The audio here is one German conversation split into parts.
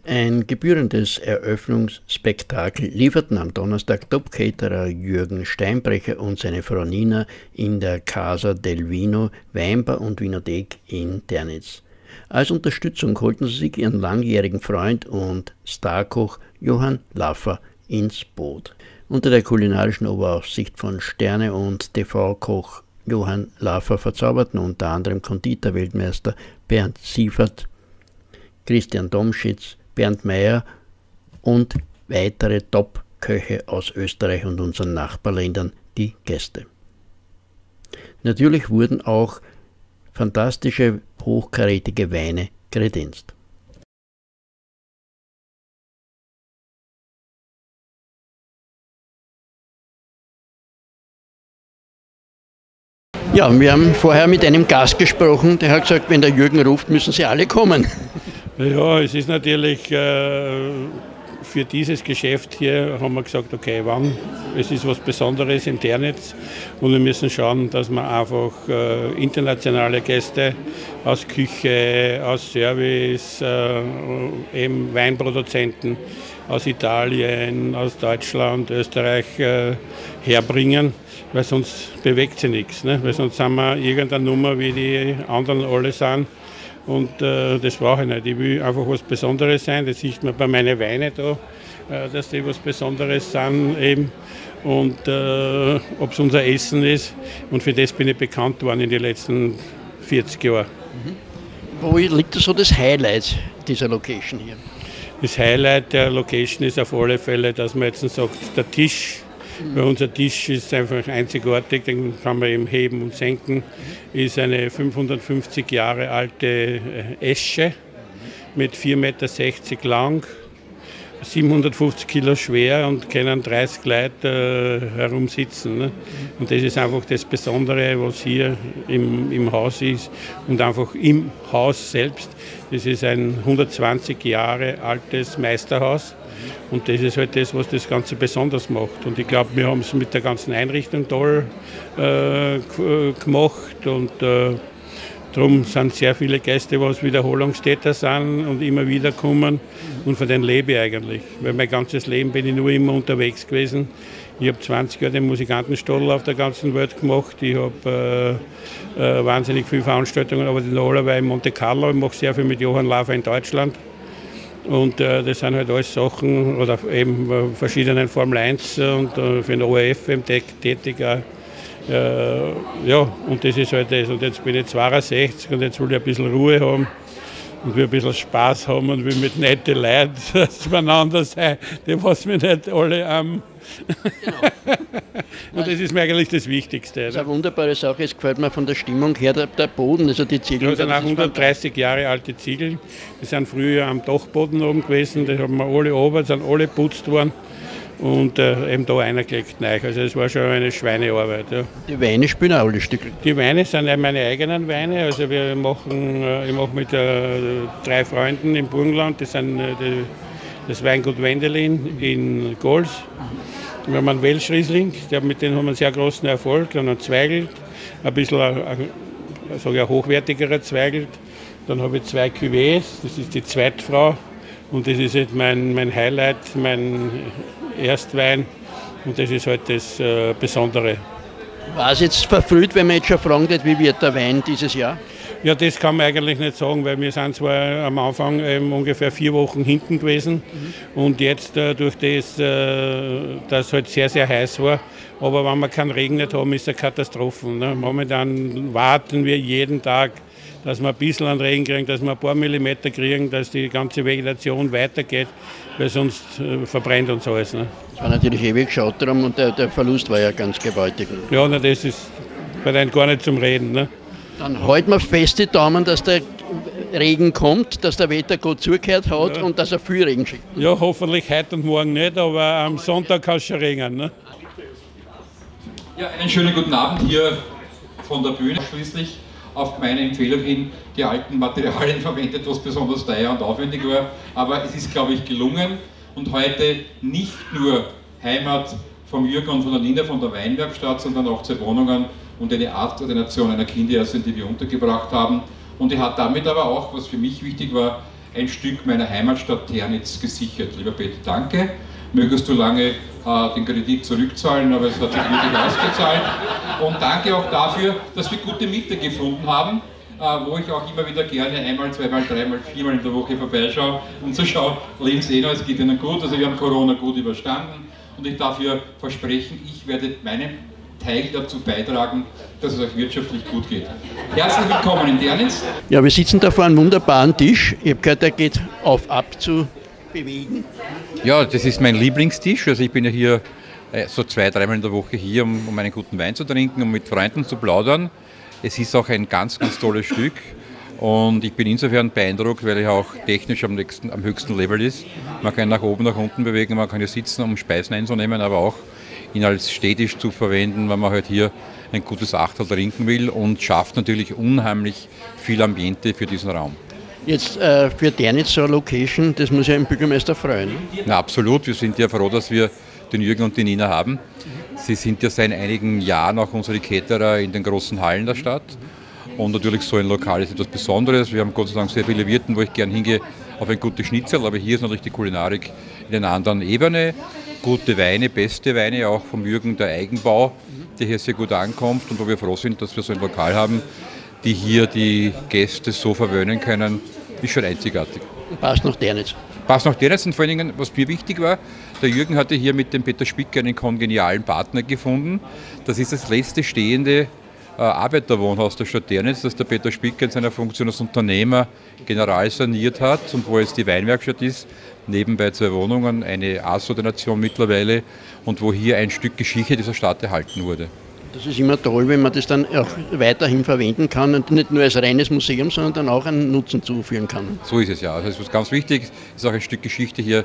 Ein gebührendes Eröffnungsspektakel lieferten am Donnerstag Top-Caterer Jürgen Steinbrecher und seine Frau Nina in der Casa del Vino, Weinbar und Winothek in Ternitz. Als Unterstützung holten sie sich ihren langjährigen Freund und Starkoch Johann Laffer ins Boot. Unter der kulinarischen Oberaufsicht von Sterne- und TV-Koch Johann Laffer verzauberten unter anderem Konditor-Weltmeister Bernd Siefert, Christian Domschitz, Bernd Meyer und weitere Top-Köche aus Österreich und unseren Nachbarländern die Gäste. Natürlich wurden auch fantastische, hochkarätige Weine kredenzt. Ja, wir haben vorher mit einem Gast gesprochen, der hat gesagt, wenn der Jürgen ruft, müssen sie alle kommen. Ja, es ist natürlich für dieses Geschäft hier, haben wir gesagt, okay, wann? Es ist was Besonderes in Ternitz und wir müssen schauen, dass wir einfach internationale Gäste aus Küche, aus Service, eben Weinproduzenten aus Italien, aus Deutschland, Österreich herbringen, weil sonst bewegt sich nichts. Ne? Weil sonst sind wir irgendeine Nummer, wie die anderen alle sind. Und das brauche ich nicht. Ich will einfach was Besonderes sein. Das sieht man bei meinen Weinen da, dass die was Besonderes sind eben. Und ob es unser Essen ist. Und für das bin ich bekannt worden in den letzten 40 Jahren. Wo liegt so das Highlight dieser Location hier? Das Highlight der Location ist auf alle Fälle, dass man jetzt sagt, der Tisch. Weil unser Tisch ist einfach einzigartig, den kann man eben heben und senken. Ist eine 550 Jahre alte Esche mit 4,60 Meter lang, 750 Kilo schwer und können 30 Leute herumsitzen. Ne? Und das ist einfach das Besondere, was hier im Haus ist und einfach im Haus selbst. Das ist ein 120 Jahre altes Meisterhaus. Und das ist halt das, was das Ganze besonders macht. Und ich glaube, wir haben es mit der ganzen Einrichtung toll gemacht. Und darum sind sehr viele Gäste, die Wiederholungstäter sind und immer wieder kommen. Und von denen lebe ich eigentlich. Weil mein ganzes Leben bin ich nur immer unterwegs gewesen. Ich habe 20 Jahre den Musikantenstadel auf der ganzen Welt gemacht. Ich habe wahnsinnig viele Veranstaltungen, aber die allerweil in Monte Carlo. Ich mache sehr viel mit Johann Laffer in Deutschland. Und das sind halt alles Sachen, oder eben verschiedenen Formel 1 und für den ORF tätig auch. Ja, und das ist halt das. Und jetzt bin ich 62 und jetzt will ich ein bisschen Ruhe haben und will ein bisschen Spaß haben und will mit netten Leuten zueinander sein, die was mir nicht alle am... Genau. Und das ist mir eigentlich das Wichtigste. Das ist eine wunderbare Sache, es gefällt mir von der Stimmung her, der Boden, also die Ziegel. Das sind auch 130 Jahre alte Ziegel, die sind früher am Dachboden oben gewesen, die haben wir alle runter, sind alle geputzt worden und eben da reingelegt neu. Also es war schon eine Schweinearbeit. Ja. Die Weine spielen auch alle Stücke? Die Weine sind meine eigenen Weine, also ich mache mit 3 Freunden im Burgenland, das sind das Weingut Wendelin in Gols. Wir haben einen Welschriesling, mit dem haben wir einen sehr großen Erfolg. Dann ein Zweigelt, ein bisschen ein hochwertigerer Zweigelt. Dann habe ich 2 Cuvées, das ist die Zweitfrau. Und das ist halt mein Highlight, mein Erstwein. Und das ist halt das Besondere. War es jetzt verfrüht, wenn man jetzt schon fragen wird, wie wird der Wein dieses Jahr? Ja, das kann man eigentlich nicht sagen, weil wir sind zwar am Anfang ungefähr 4 Wochen hinten gewesen und jetzt durch das, dass es halt sehr, sehr heiß war, aber wenn wir keinen Regen nicht haben, ist es eine Katastrophe. Ne? Momentan warten wir jeden Tag, dass wir ein bisschen an Regen kriegen, dass wir ein paar Millimeter kriegen, dass die ganze Vegetation weitergeht, weil sonst verbrennt uns alles. Ne? Es war natürlich ewig geschaut darum und der Verlust war ja ganz gewaltig. Ja, na, das ist bei denen gar nicht zum Reden. Ne? Dann halten wir fest die Daumen, dass der Regen kommt, dass der Wettergott zugehört hat und dass er viel Regen schickt. Ja, hoffentlich heute und morgen nicht, aber am Sonntag kann es schon regnen. Ne? Ja, einen schönen guten Abend hier von der Bühne. Schließlich auf meine Empfehlung hin die alten Materialien verwendet, was besonders teuer und aufwendig war. Aber es ist, glaube ich, gelungen und heute nicht nur Heimat vom Jürgen und von der Nina von der Weinwerkstatt, sondern auch 2 Wohnungen und eine Artordination einer Kinderärztin, die wir untergebracht haben. Und er hat damit aber auch, was für mich wichtig war, ein Stück meiner Heimatstadt Ternitz gesichert. Lieber Peter, danke. Mögest du lange den Kredit zurückzahlen, aber es hat sich wirklich ausgezahlt. Und danke auch dafür, dass wir gute Mitte gefunden haben, wo ich auch immer wieder gerne einmal, zweimal, dreimal, viermal in der Woche vorbeischaue, um zu schauen, leben Sie noch, es geht Ihnen gut, also wir haben Corona gut überstanden und ich darf hier versprechen, ich werde meinen Teil dazu beitragen, dass es euch wirtschaftlich gut geht. Herzlich willkommen in Ternitz. Ja, wir sitzen da vor einem wunderbaren Tisch. Ich habe gehört, der geht auf ab zu bewegen. Ja, das ist mein Lieblingstisch. Also ich bin ja hier so 2-3 Mal in der Woche hier, um einen guten Wein zu trinken, um mit Freunden zu plaudern. Es ist auch ein ganz, ganz tolles Stück und ich bin insofern beeindruckt, weil er auch technisch am höchsten Level ist. Man kann ihn nach oben, nach unten bewegen, man kann hier sitzen, um Speisen einzunehmen, aber auch ihn als Stehtisch zu verwenden, wenn man halt hier ein gutes Achtel trinken will und schafft natürlich unheimlich viel Ambiente für diesen Raum. Jetzt für Ternitz so eine Location, das muss ja den Bürgermeister freuen. Na, absolut, wir sind ja froh, dass wir den Jürgen und die Nina haben. Sie sind ja seit einigen Jahren auch unsere Caterer in den großen Hallen der Stadt. Und natürlich so ein Lokal ist etwas Besonderes. Wir haben Gott sei Dank sehr viele Wirten, wo ich gern hingehe auf ein gutes Schnitzel, aber hier ist natürlich die Kulinarik in einer anderen Ebene. Gute Weine, beste Weine, auch vom Jürgen der Eigenbau, der hier sehr gut ankommt und wo wir froh sind, dass wir so ein Lokal haben, die hier die Gäste so verwöhnen können, ist schon einzigartig. Passt nach Ternitz. Passt nach Ternitz und vor allen Dingen, was mir wichtig war, der Jürgen hatte hier mit dem Peter Spicker einen kongenialen Partner gefunden. Das ist das letzte stehende Arbeiterwohnhaus der Stadt Ternitz, das der Peter Spicker in seiner Funktion als Unternehmer general saniert hat und wo jetzt die Weinwerkstatt ist, nebenbei 2 Wohnungen, eine Asordination mittlerweile und wo hier ein Stück Geschichte dieser Stadt erhalten wurde. Das ist immer toll, wenn man das dann auch weiterhin verwenden kann und nicht nur als reines Museum, sondern dann auch einen Nutzen zuführen kann. So ist es ja. Also das ist ganz wichtig. Es ist auch ein Stück Geschichte hier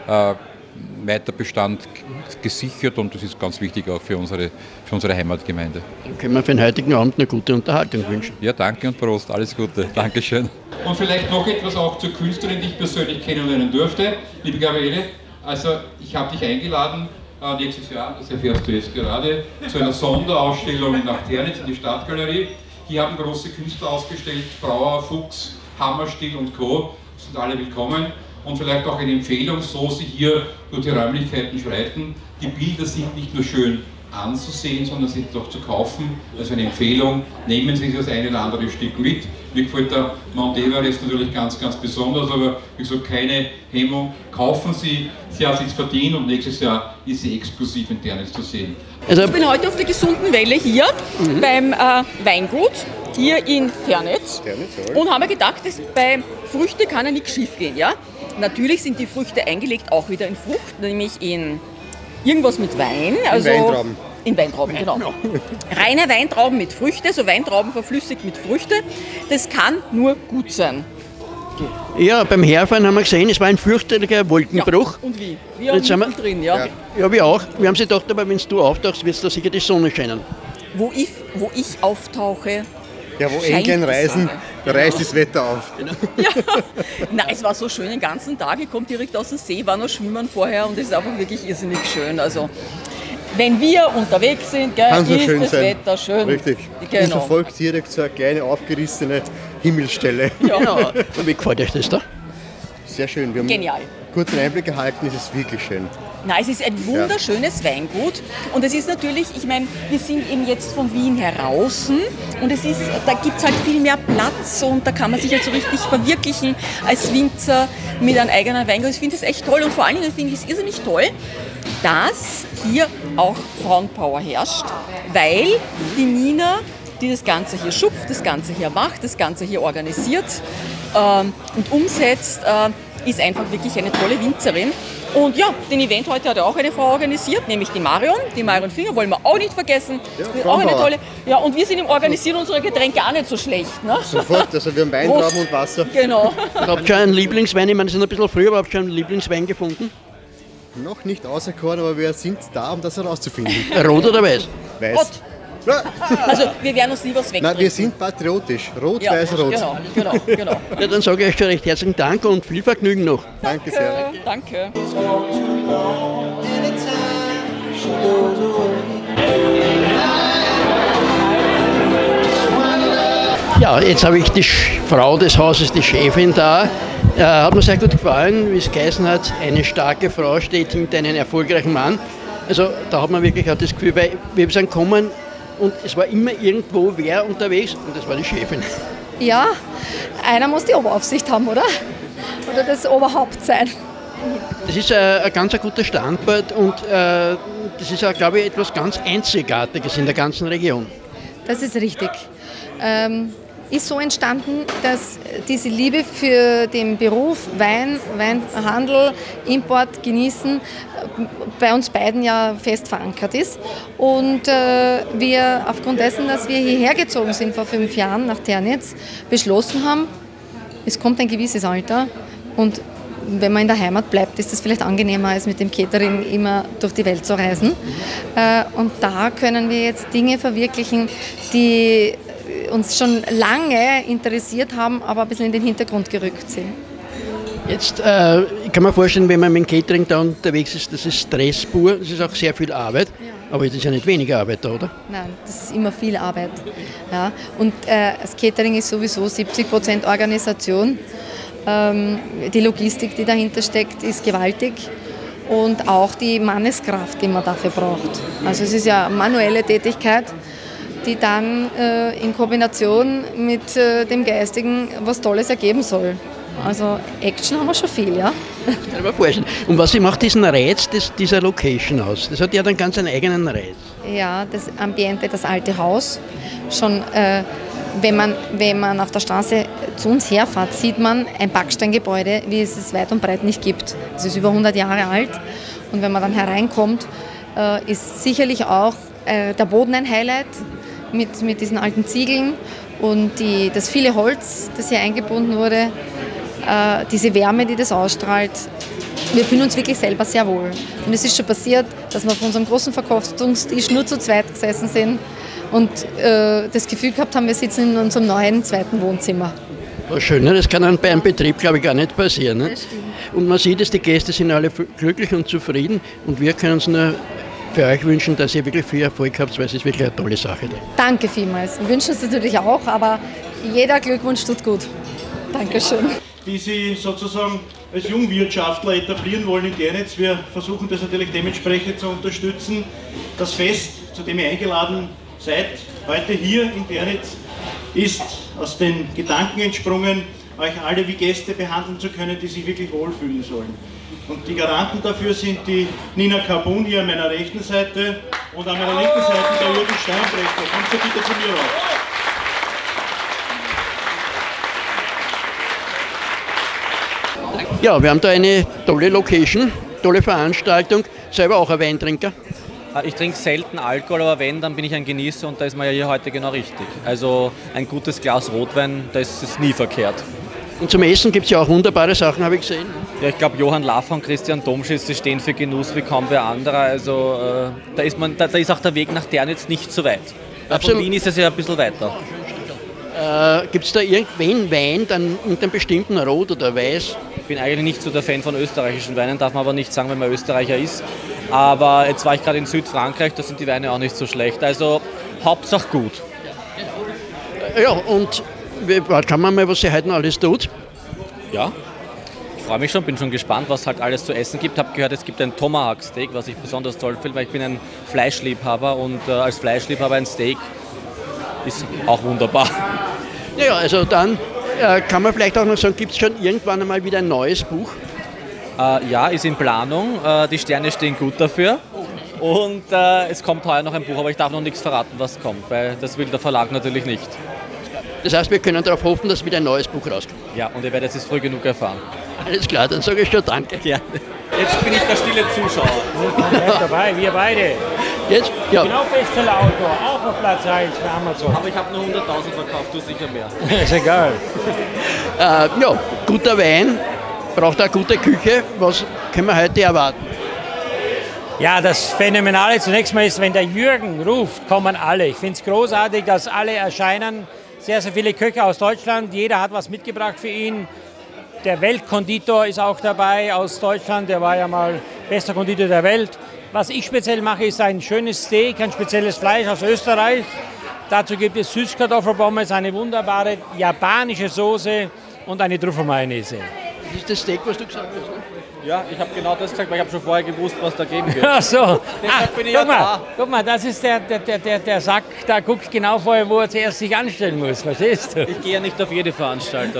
Weiterbestand gesichert und das ist ganz wichtig auch für unsere Heimatgemeinde. Dann können wir für den heutigen Abend eine gute Unterhaltung wünschen. Ja, danke und Prost. Alles Gute. Dankeschön. Und vielleicht noch etwas auch zur Künstlerin, die ich persönlich kennenlernen durfte. Liebe Gabriele, also ich habe dich eingeladen, nächstes Jahr, das erfährst du jetzt gerade, zu einer Sonderausstellung nach Ternitz in die Stadtgalerie. Hier haben große Künstler ausgestellt, Brauer, Fuchs, Hammerstiel und Co. Sind alle willkommen. Und vielleicht auch eine Empfehlung, so Sie hier durch die Räumlichkeiten schreiten. Die Bilder sind nicht nur schön anzusehen, sondern sind auch zu kaufen. Also eine Empfehlung, nehmen Sie das eine oder andere Stück mit. Mir gefällt der Mount Everest natürlich ganz, ganz besonders, aber wie gesagt, keine Hemmung. Kaufen Sie, Sie haben es jetzt verdient und nächstes Jahr ist sie exklusiv in Ternitz zu sehen. Also ich bin heute auf der gesunden Welle hier beim Weingut hier in Ternitz und habe mir gedacht, dass bei Früchte kann ja nichts schief gehen. Ja? Natürlich sind die Früchte eingelegt auch wieder in Frucht, nämlich in irgendwas mit Wein. Also in Weintrauben. In Weintrauben, genau. Reine Weintrauben mit Früchte, so Weintrauben verflüssigt mit Früchte, das kann nur gut sein. Ja, beim Herfahren haben wir gesehen, es war ein fürchterlicher Wolkenbruch. Ja, und wie? Wir haben sind wir drin, ja. Ja, wir auch. Wir haben sich gedacht, aber wenn du auftauchst, wird da sicher die Sonne scheinen. Wo ich auftauche, ja, wo England reisen, da reißt das Wetter auf. Ja. Nein, es war so schön den ganzen Tag. Ich komme direkt aus dem See, war noch schwimmen vorher und es ist einfach wirklich irrsinnig schön. Also, wenn wir unterwegs sind, gell, ist schön das sein. Wetter schön. Richtig. Genau. Und verfolgt direkt so eine kleine aufgerissene Himmelsstelle. Ja. Genau. Und wie gefällt euch das da? Sehr schön. Wir haben Genial. einen kurzen Einblick erhalten, es ist wirklich schön. Nein, es ist ein wunderschönes Weingut und es ist natürlich, ich meine, wir sind eben jetzt von Wien heraus und es ist, da gibt es halt viel mehr Platz und da kann man sich halt so richtig verwirklichen als Winzer mit einem eigenen Weingut. Ich finde das echt toll und vor allen Dingen finde ich es irrsinnig toll, dass hier auch Frauenpower herrscht, weil die Nina, die das Ganze hier schupft, das Ganze hier macht, das Ganze hier organisiert und umsetzt, ist einfach wirklich eine tolle Winzerin. Und ja, den Event heute hat auch eine Frau organisiert, nämlich die Marion Finger, wollen wir auch nicht vergessen. Ja, auch eine tolle. Ja, und wir sind im Organisieren unserer Getränke auch nicht so schlecht. Ne? Sofort, also wir haben Weintrauben und Wasser. Genau. Habt ihr schon einen Lieblingswein? Ich meine, es ist ein bisschen früher, aber habt ihr schon einen Lieblingswein gefunden? Noch nicht auserkoren, aber wir sind da, um das herauszufinden. Rot oder weiß? Weiß. Rot. Also wir werden uns nie was wegtrinken. Nein, wir sind patriotisch. Rot, ja, weiß, rot. Genau. Ja, dann sage ich euch schon recht herzlichen Dank und viel Vergnügen noch. Danke sehr. Danke. Ja, jetzt habe ich die Frau des Hauses, die Chefin da, Hat mir sehr gut gefallen, wie es geheißen hat, eine starke Frau steht hinter einem erfolgreichen Mann. Also da hat man wirklich auch das Gefühl, weil wir sind gekommen und es war immer irgendwo wer unterwegs und das war die Chefin. Ja, einer muss die Oberaufsicht haben, oder? Oder das Oberhaupt sein. Das ist ein ganz guter Standort und das ist auch, glaube ich, etwas ganz Einzigartiges in der ganzen Region. Das ist richtig. Ist so entstanden, dass diese Liebe für den Beruf Wein, Weinhandel, Import, Genießen bei uns beiden ja fest verankert ist. Und wir aufgrund dessen, dass wir hierher gezogen sind vor 5 Jahren nach Ternitz, beschlossen haben, es kommt ein gewisses Alter und wenn man in der Heimat bleibt, ist es vielleicht angenehmer, als mit dem Catering immer durch die Welt zu reisen. Und da können wir jetzt Dinge verwirklichen, die uns schon lange interessiert haben, aber ein bisschen in den Hintergrund gerückt sind. Jetzt ich kann mir vorstellen, wenn man mit dem Catering da unterwegs ist, das ist Stress pur, das ist auch sehr viel Arbeit, aber das ist ja nicht weniger Arbeit da, oder? Nein, das ist immer viel Arbeit. Ja. Und das Catering ist sowieso 70% Organisation. Die Logistik, die dahinter steckt, ist gewaltig und auch die Manneskraft, die man dafür braucht. Also es ist ja manuelle Tätigkeit, die dann in Kombination mit dem Geistigen was Tolles ergeben soll. Also Action haben wir schon viel, ja. Das kann ich mir vorstellen. Und was macht diesen Reiz dieser Location aus? Das hat ja dann ganz einen eigenen Reiz. Ja, das Ambiente, das alte Haus, schon wenn man auf der Straße zu uns herfährt, sieht man ein Backsteingebäude, wie es es weit und breit nicht gibt. Es ist über 100 Jahre alt und wenn man dann hereinkommt, ist sicherlich auch der Boden ein Highlight mit diesen alten Ziegeln und das viele Holz, das hier eingebunden wurde, diese Wärme, die das ausstrahlt. Wir fühlen uns wirklich selber sehr wohl. Und es ist schon passiert, dass wir auf unserem großen Verkostungstisch nur zu zweit gesessen sind und das Gefühl gehabt haben, wir sitzen in unserem neuen zweiten Wohnzimmer. Was schön, ne? Das kann dann bei einem Betrieb, glaube ich, gar nicht passieren. Ne? Und man sieht es, die Gäste sind alle glücklich und zufrieden und wir können uns nur für euch wünschen, dass ihr wirklich viel Erfolg habt, weil es ist wirklich eine tolle Sache. Danke vielmals. Wir wünschen es natürlich auch, aber jeder Glückwunsch tut gut. Dankeschön. Die Sie sozusagen als Jungwirtschaftler etablieren wollen in Ternitz. Wir versuchen das natürlich dementsprechend zu unterstützen. Das Fest, zu dem ihr eingeladen seid, heute hier in Ternitz, ist aus den Gedanken entsprungen, euch alle wie Gäste behandeln zu können, die sich wirklich wohlfühlen sollen. Und die Garanten dafür sind die Nina Carbon hier an meiner rechten Seite und an meiner linken Seite der Jürgen Steinbrecher. Kommt so bitte zu mir raus. Ja, wir haben da eine tolle Location, tolle Veranstaltung. Selber auch ein Weintrinker? Ich trinke selten Alkohol, aber wenn, dann bin ich ein Genießer und da ist man ja hier heute genau richtig. Also ein gutes Glas Rotwein, da ist es nie verkehrt. Und zum Essen gibt es ja auch wunderbare Sachen, habe ich gesehen. Ja, ich glaube, Johann Laffer und Christian Domschitz, die stehen für Genuss wie kaum wer anderer. Also da ist auch der Weg nach Ternitz nicht so weit. Von Wien ist es ja ein bisschen weiter. Gibt es da irgendwen Wein, dann mit einem bestimmten Rot oder Weiß? Ich bin eigentlich nicht so der Fan von österreichischen Weinen, darf man aber nicht sagen, wenn man Österreicher ist. Aber jetzt war ich gerade in Südfrankreich, da sind die Weine auch nicht so schlecht. Also Hauptsache gut. Ja, und kann man mal, was sie heute noch alles tut? Ja, ich freue mich schon, bin schon gespannt, was halt alles zu essen gibt. Ich habe gehört, es gibt ein Tomahawk Steak, was ich besonders toll finde, weil ich bin ein Fleischliebhaber und als Fleischliebhaber ein Steak ist auch wunderbar. Ja, also dann kann man vielleicht auch noch sagen, gibt es schon irgendwann einmal wieder ein neues Buch? Ja, ist in Planung. Die Sterne stehen gut dafür. Und es kommt heuer noch ein Buch, aber ich darf noch nichts verraten, was kommt, weil das will der Verlag natürlich nicht. Das heißt, wir können darauf hoffen, dass wieder ein neues Buch rauskommt. Ja, und ihr werdet es früh genug erfahren. Alles klar, dann sage ich schon danke. Gerne. Jetzt bin ich der stille Zuschauer. Ja, dabei, wir beide. Jetzt? Ja. Genau, Bestsellerautor, auch auf Platz 1 bei Amazon. Aber ich habe nur 100.000 verkauft, du sicher mehr. Ist egal. Ja, guter Wein, braucht auch gute Küche. Was können wir heute erwarten? Ja, das Phänomenale zunächst mal ist, wenn der Jürgen ruft, kommen alle. Ich finde es großartig, dass alle erscheinen. Sehr, sehr viele Köche aus Deutschland. Jeder hat was mitgebracht für ihn. Der Weltkonditor ist auch dabei aus Deutschland. Der war ja mal bester Konditor der Welt. Was ich speziell mache, ist ein schönes Steak, ein spezielles Fleisch aus Österreich. Dazu gibt es Süßkartoffelpommes, eine wunderbare japanische Soße und eine Trüffelmayonnaise. Das ist das Steak, was du gesagt hast, ne? Ja, ich habe genau das gesagt, weil ich habe schon vorher gewusst, was da geben wird. Ach so. Deshalb bin ich ja da. Guck mal, das ist der Sack, da guckt genau vorher, wo er zuerst sich anstellen muss, verstehst du? Ich gehe ja nicht auf jede Veranstaltung.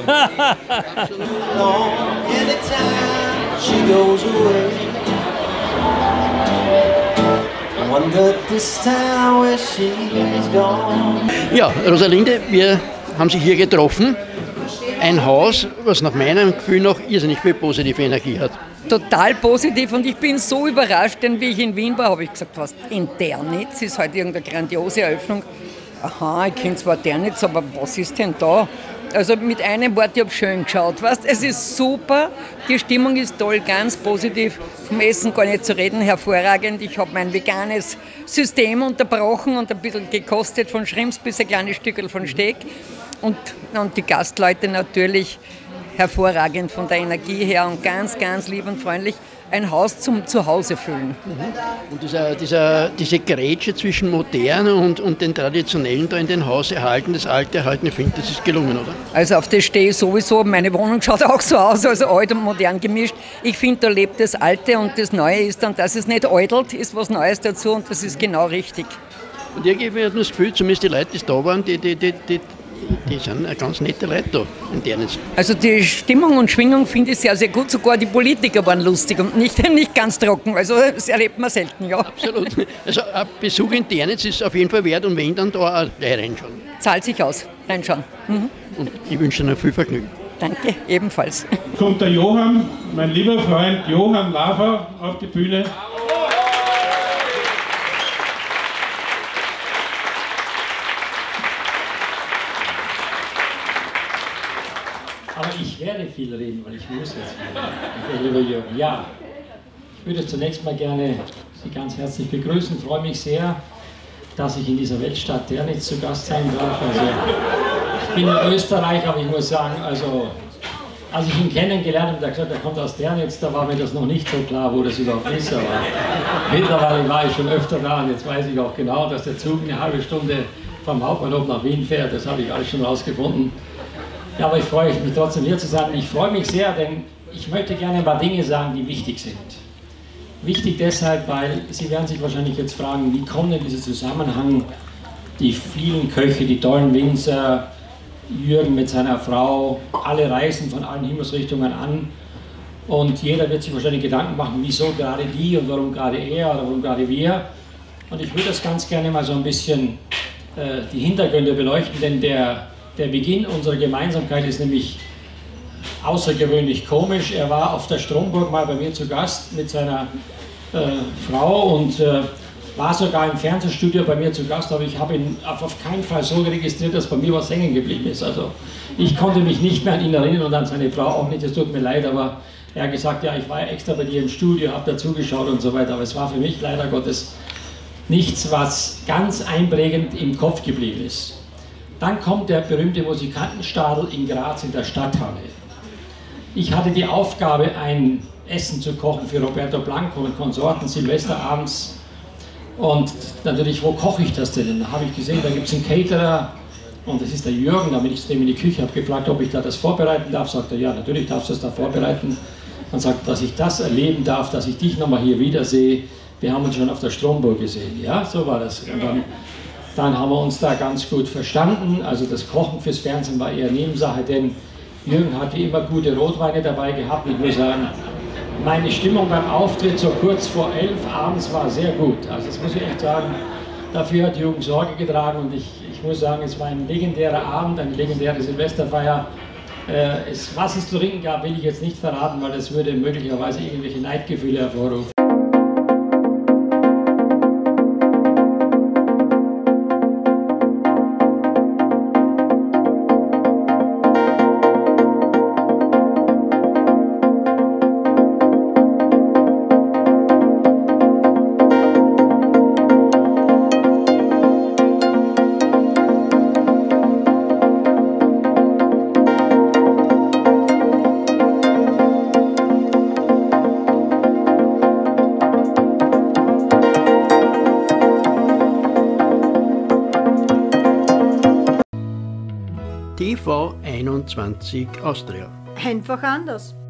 Ja, Rosalinde, wir haben Sie hier getroffen. Ein Haus, was nach meinem Gefühl noch irrsinnig viel positive Energie hat. Total positiv und ich bin so überrascht, denn wie ich in Wien war, habe ich gesagt, was, in Dernitz ist heute irgendeine grandiose Eröffnung. Aha, ich kenne zwar Dernitz, aber was ist denn da? Also mit einem Wort, ich habe schön geschaut, weißt? Es ist super, die Stimmung ist toll, ganz positiv, vom Essen gar nicht zu reden, hervorragend. Ich habe mein veganes System unterbrochen und ein bisschen gekostet, von Shrimps bis ein kleines Stückel von Steak. Und die Gastleute natürlich hervorragend von der Energie her und ganz, ganz lieb und freundlich. Ein Haus zum Zuhause fühlen. Und diese Grätsche zwischen modern und den traditionellen da in den Haus erhalten, das alte erhalten, ich finde, das ist gelungen, oder? Also auf das stehe ich sowieso. Meine Wohnung schaut auch so aus, also alt und modern gemischt. Ich finde, da lebt das Alte und das Neue ist dann, dass es nicht äudelt, ist was Neues dazu und das ist genau richtig. Und irgendwie hat man das Gefühl, zumindest die Leute, die da waren, die sind ganz nette Leute da in Dernitz. Also die Stimmung und Schwingung finde ich sehr, sehr gut. Sogar die Politiker waren lustig und nicht ganz trocken. Also das erlebt man selten, ja. Absolut. Also ein Besuch in Dernitz ist auf jeden Fall wert und wenn dann da auch gleich reinschauen. Zahlt sich aus, reinschauen. Mhm. Und ich wünsche Ihnen viel Vergnügen. Danke, ebenfalls. Kommt der Johann, mein lieber Freund Johann Lafer, auf die Bühne. Aber ich werde viel reden, weil ich muss jetzt viel. Lieber Jürgen, ja, ich würde zunächst mal gerne Sie ganz herzlich begrüßen. Ich freue mich sehr, dass ich in dieser Weltstadt Dernitz zu Gast sein darf. Also, ich bin in Österreich, aber ich muss sagen, also, als ich ihn kennengelernt habe, der gesagt, er kommt aus Dernitz, da war mir das noch nicht so klar, wo das überhaupt ist. Aber mittlerweile war ich schon öfter da und jetzt weiß ich auch genau, dass der Zug eine halbe Stunde vom Hauptbahnhof nach Wien fährt. Das habe ich alles schon rausgefunden. Ja, aber ich freue mich trotzdem hier zu sein. Ich freue mich sehr, denn ich möchte gerne ein paar Dinge sagen, die wichtig sind. Wichtig deshalb, weil Sie werden sich wahrscheinlich jetzt fragen, wie kommt denn dieser Zusammenhang, die vielen Köche, die tollen Winzer, Jürgen mit seiner Frau, alle reisen von allen Himmelsrichtungen an und jeder wird sich wahrscheinlich Gedanken machen, wieso gerade die und warum gerade er oder warum gerade wir. Und ich würde das ganz gerne mal so ein bisschen die Hintergründe beleuchten, denn der Beginn unserer Gemeinsamkeit ist nämlich außergewöhnlich komisch. Er war auf der Stromburg mal bei mir zu Gast mit seiner Frau und war sogar im Fernsehstudio bei mir zu Gast, aber ich habe ihn auf keinen Fall so registriert, dass bei mir was hängen geblieben ist. Also ich konnte mich nicht mehr an ihn erinnern und an seine Frau auch nicht, es tut mir leid, aber er hat gesagt, ja, ich war extra bei dir im Studio, habe dazugeschaut und so weiter, aber es war für mich leider Gottes nichts, was ganz einprägend im Kopf geblieben ist. Dann kommt der berühmte Musikantenstadel in Graz in der Stadthalle. Ich hatte die Aufgabe, ein Essen zu kochen für Roberto Blanco und Konsorten, Silvesterabends. Und natürlich, wo koche ich das denn? Da habe ich gesehen, da gibt es einen Caterer und das ist der Jürgen. Da bin ich zu dem in die Küche, habe gefragt, ob ich da das vorbereiten darf. Sagt er, ja, natürlich darfst du das da vorbereiten. Und sagt, dass ich das erleben darf, dass ich dich nochmal hier wiedersehe. Wir haben uns schon auf der Stromburg gesehen. Ja, so war das. Und dann haben wir uns da ganz gut verstanden. Also das Kochen fürs Fernsehen war eher Nebensache, denn Jürgen hat wie immer gute Rotweine dabei gehabt. Ich muss sagen, meine Stimmung beim Auftritt so kurz vor 11 abends war sehr gut. Also das muss ich echt sagen, dafür hat Jürgen Sorge getragen und ich muss sagen, es war ein legendärer Abend, eine legendäre Silvesterfeier. Was es zu trinken gab, will ich jetzt nicht verraten, weil das würde möglicherweise irgendwelche Neidgefühle hervorrufen. TV 21 Austria. Einfach anders.